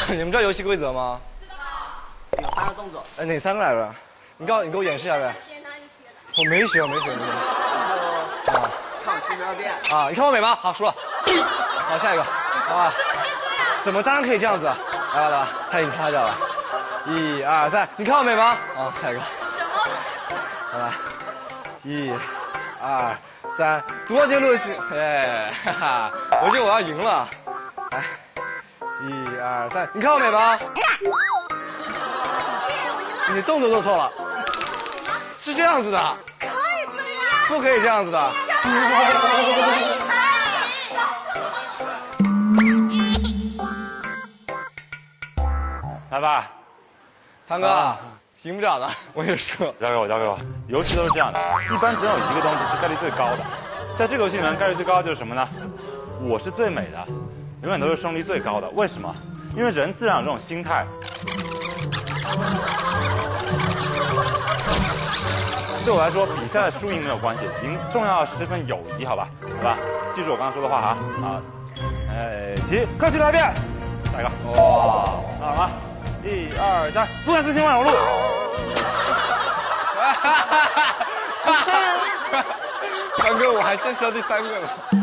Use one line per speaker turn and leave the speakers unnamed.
你们知道游戏规则吗？
知道。有3个动作。
哪3个来着？你给我演示一下呗。我没学。啊。
看我72遍。
啊，你看我美吗？好，输了。好，下一个，好吧？怎么当然可以这样子？来吧，太你擦掉了。1、2、3，你看我美吗？啊，下一个。
什么？
好来，1、2、3，多接录取，哎，哈哈，我觉得我要赢了。来，1、2、3，你看我美吗？你动作做错了，是这样子的。
可以这样。
不可以这样子的。
来吧，
汤哥，赢不了的，我也说。
交给我。游戏都是这样的，一般只有一个东西是概率最高的。在这个游戏里面，概率最高的就是什么呢？我是最美的，永远都是胜率最高的。为什么？因为人自然有这种心态。对我来说，比赛的输赢没有关系，重要的是这份友谊，好吧？记住我刚刚说的话啊！起，快去来一遍。下一个。哇，那好吗？1、2、3，不敢自信万有路。
汤哥，我还真是要第3个了。